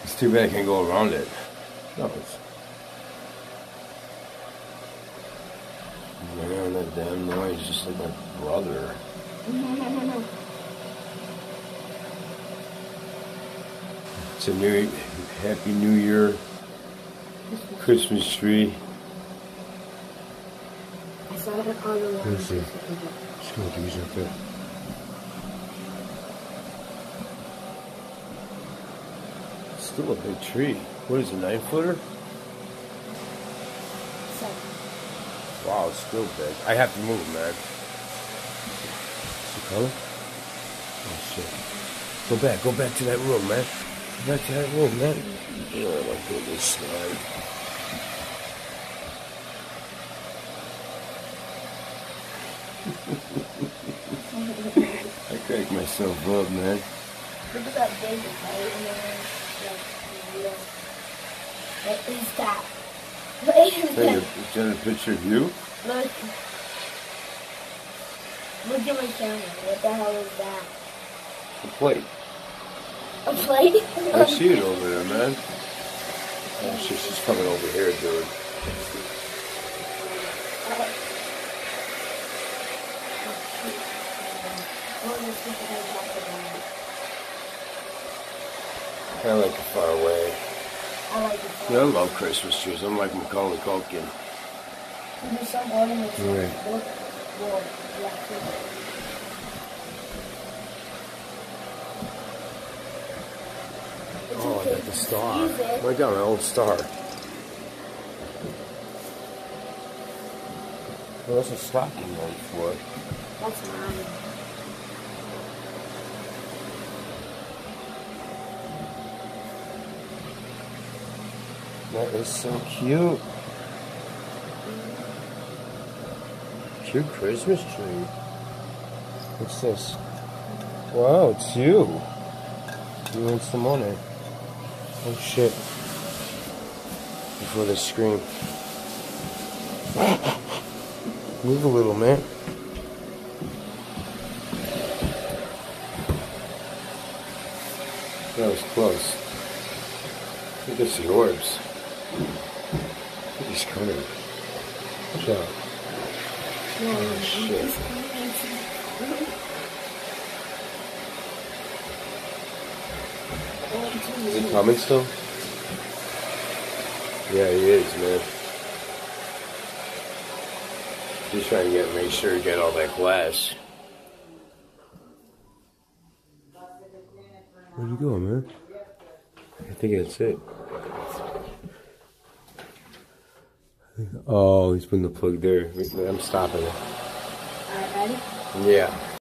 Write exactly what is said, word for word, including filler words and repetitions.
It's too bad I can't go around it. No, it's... Man, that damn noise is just like my brother. It's a new, happy New Year Christmas tree. I saw it on the Let me see. Just gonna use it there. Still a big tree. What is it, nine footer? Wow, it's still big. I have to move, man. See color? Oh shit. Go back, go back to that room, man. Go back to that room, man. Oh my goodness, slide. I cracked myself up, man. Look at that baby, right? And then, like, what is that? What is Hey, that? is that a picture of you? Look. Look at my camera. What the hell is that? A plate. A plate? I see it over there, man. Oh shit, she's coming over here, dude. I like it far away. I like it. Yeah, I love Christmas trees. I'm like Macaulay Culkin. There's some ornaments. Right. Look, whoa, yeah, Oh, I got the star. Use it. Oh, I got my old star. Well, that's a stocking on for it. That's mine. That is so cute. Cute Christmas tree. What's this? Wow, it's you. You want some money. Oh shit. Before they scream. Move a little, man. That was close. Look at the orbs. He's coming. Watch out. Oh shit. Is he coming still? Yeah, he is, man. He's trying to get make sure you get all that glass. Where'd you go, man? I think that's it. Oh, he's putting the plug there. I'm stopping it. Alright, ready? Yeah.